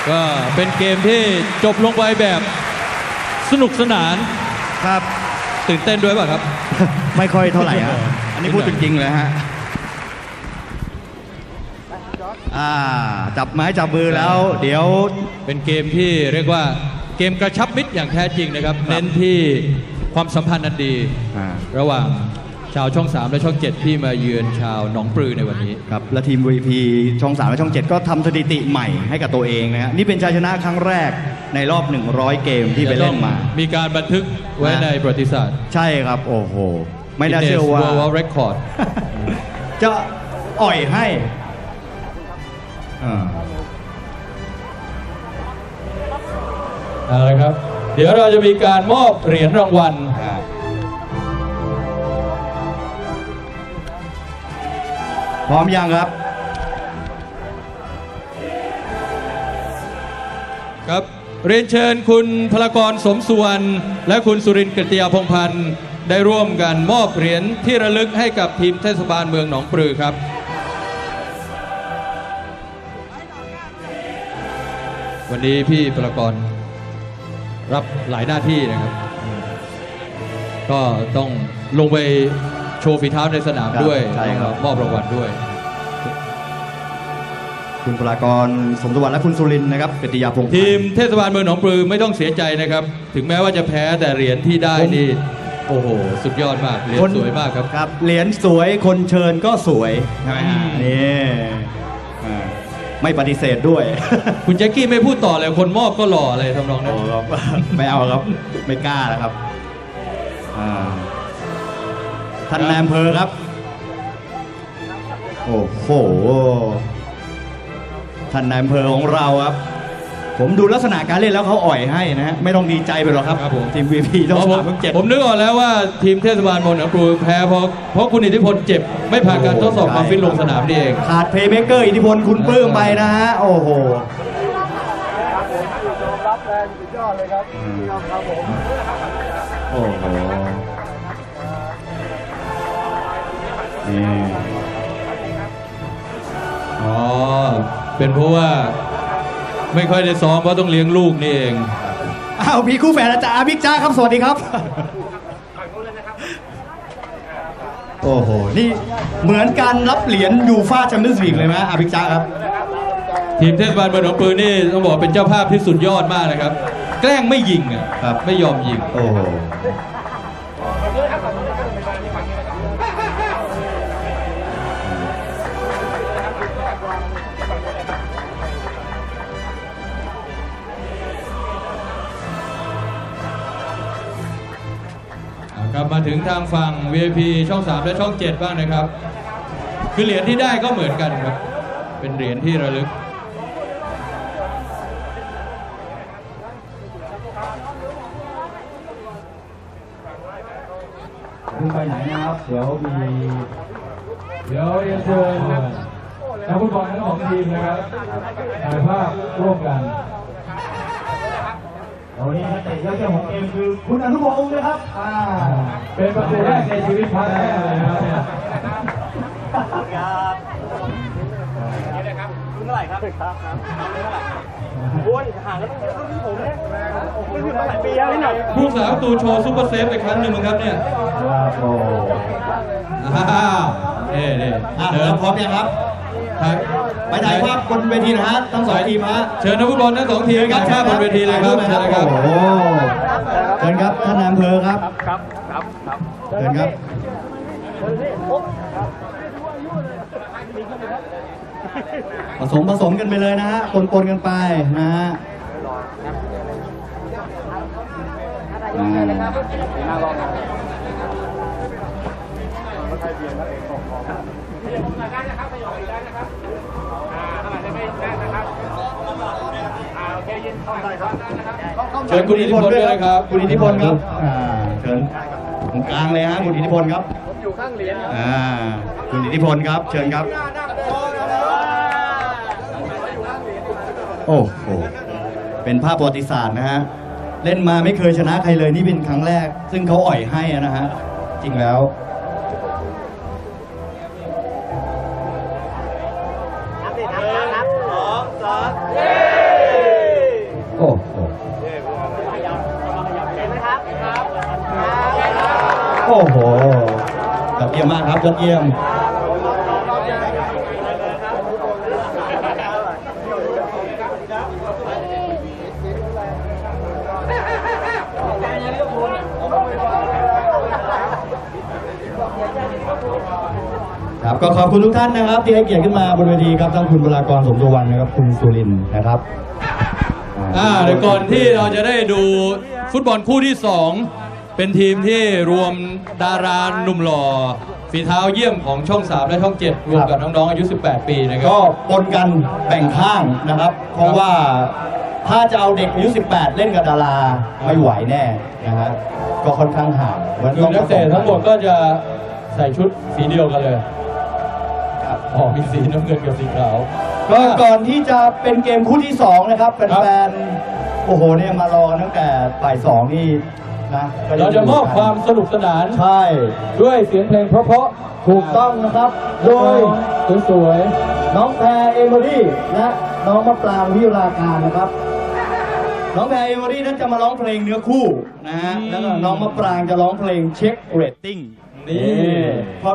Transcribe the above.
ก็เป็นเกมที่จบลงไปแบบสนุกสนานครับตื่นเต้นด้วยป่ะครับไม่ค่อยเท่าไหร่ฮะอันนี้พูดจริงๆเลยฮะจับไม้จับมือแล้วเดี๋ยวเป็นเกมที่เรียกว่าเกมกระชับมิตรอย่างแท้จริงนะครับเน้นที่ความสัมพันธ์อันดีระหว่างชาวช่อง3และช่อง7ที่มาเยือนชาวหนองปลือในวันนี้ครับและทีม VP ช่อง3และช่อง7ก็ทำสถิติใหม่ให้กับตัวเองนะฮะนี่เป็นชัยชนะครั้งแรกในรอบ100เกมที่ไปเล่นมามีการบันทึกไว้ในประวัติศาสตร์ใช่ครับโอ้โหไม่น่าเชื่อว่า World Record จะอ่อยให้เอาละครับเดี๋ยวเราจะมีการมอบเหรียญรางวัลพร้อมยังครับครับเรียนเชิญคุณพลากรสมสุวรรณและคุณสุรินทร์กฤษยาพงษ์พันธ์ได้ร่วมกันมอบเหรียญที่ระลึกให้กับทีมเทศบาลเมืองหนองปลือครับวันนี้พี่พลากรรับหลายหน้าที่นะครับก็ต้องลงไปโชว์ฝีเท้าในสนามด้วยมอบรางวัลด้วยคุณพลากรสมสุวรรณและคุณสุรินทร์นะครับกฤษยาพงษ์ทีมเทศบาลเมืองหนองปลือไม่ต้องเสียใจนะครับถึงแม้ว่าจะแพ้แต่เหรียญที่ได้นี่โอ้โหสุดยอดมากเหรียญสวยมากครับครับเหรียญสวยคนเชิญก็สวยใช่ไหมฮะนี่ไม่ปฏิเสธด้วยคุณแจ็คกี้ไม่พูดต่อเลยคนมอบก็หล่อเลยทำนองนั้นไม่เอาครับไม่กล้าแล้วครับท่านนายอำเภอครับโอ้โหท่านนายอำเภอของเราครับผมดูลักษณะการเล่นแล้วเขาอ่อยให้นะฮะไม่ต้องดีใจไปหรอกครับทีม VP ต้องผมนึกออกแล้วว่าทีมเทศบาลเมืองหนองปลือแพ้เพราะคุณอิทธิพลเจ็บไม่ผ่านการทดสอบความฟิตลงสนามนี่เองขาดเพลย์เมคเกอร์อิทธิพลคุณปลื้มไปนะฮะโอ้โหรับแรงสุดยอดเลยครับโอ้โหอ๋อเป็นเพราะว่าไม่ค่อยได้ซ้อมเพราะต้องเลี้ยงลูกนี่เองอ้าวพี่คู่แฝดอาจารย์บิ๊กจ้าครับสวัสดีครับโอ้โหนี่เหมือนการรับเหรียญยูฟ่าแชมเปี้ยนส์ลีกเลยไหมอาบิ๊กจ้าครับทีมเทศบาลเมืองหนองปลือนี่ต้องบอกเป็นเจ้าภาพที่สุดยอดมากนะครับแกล้งไม่ยิงอ่ะไม่ยอมยิงโอ้โหครับมาถึงทางฝั่ง VIP ช่อง3และช่อง7บ้างนะครับคือเหรียญที่ได้ก็เหมือนกันครับเป็นเหรียญที่ระลึกขึ้นไปไหนนะครับเดี๋ยวเรียนเชิญนักฟุตบอลทั้งสองทีมนะครับถ่ายภาพร่วมกันวันนี้นักเตะยอดเยี่ยมของเกมคือคุณอนุพงศ์นะครับเป็นประตูแรกในชีวิตเขาแน่เลยนะครับเนี่ยครับนี่เลยครับรุ่นเท่าไหร่ครับครับโอ้ยห่างกันต้องรุ่นที่ผมเนี่ยรุ่นที่หลายปีแล้วนี่หน่อยผู้สาวตูโชว์ซุปเปอร์เซฟไปครั้งหนึ่งครับเนี่ยโอ้นี่เดี๋ยวพร้อมยังครับไปถ่ายภาพบนเวทีนะฮะทั้งสองทีมฮะเชิญนักฟุตบอลทั้งสองทีมกันภาพบนเวทีเลยครับเชิญครับโอ้เชิญครับท่านนายอำเภอครับเชิญครับผสมกันไปเลยนะฮะปนกันไปนะฮะเชิญคุณอิทธิพลด้วยนะครับคุณอิทธิพลครับเชิญตรงกลางเลยฮะคุณอิทธิพลครับอยู่ข้างเหรียญคุณอิทธิพลครับเชิญครับโอ้โหเป็นภาพประวัติศาสตร์นะฮะเล่นมาไม่เคยชนะใครเลยนี่เป็นครั้งแรกซึ่งเขาอ่อยให้นะฮะจริงแล้วนับ2 3 โอ้โหโอ้โหยอดเยี่ยมมากครับยอดเยี่ยมครับก็ขอบคุณทุกท่านนะครับที่ให้เกียรติขึ้นมาบนเวทีครับทั้งคุณวรากรสมสุวรรณนะครับคุณสุรินทร์นะครับเดี๋ยวก่อนที่เราจะได้ดูฟุตบอลคู่ที่ 2 เป็นทีมที่รวมดาราหนุ่มหล่อฝีเท้าเยี่ยมของช่อง 3 และช่อง 7 รวมกับน้องๆอายุ 18 ปีนะครับก็ปนกันแบ่งข้างนะครับ เพราะว่าถ้าจะเอาเด็กอายุ 18 เล่นกับดาราไม่ไหวแน่นะฮะก็ค่อนข้างห่างคือนักเตะทั้งหมดก็จะใส่ชุดสีเดียวกันเลยมีสีน้ำเงินกับสีขาวก็ก่อนที่จะเป็นเกมคู่ที่2นะครับแฟนๆโอ้โหเนี่ยมารอตั้งแต่บ่าย 2นี่นะเราจะมอบความสนุกสนานใช่ด้วยเสียงเพลงเพราะๆถูกต้องนะครับโดยสวยน้องแพรเอเมอรี่และน้องมะปรางวิวราการนะครับน้องแพรเอเมอรี่นั้นจะมาร้องเพลงเนื้อคู่นะฮะแล้วก็น้องมะปรางจะร้องเพลงเช็คเรตติ้งนี่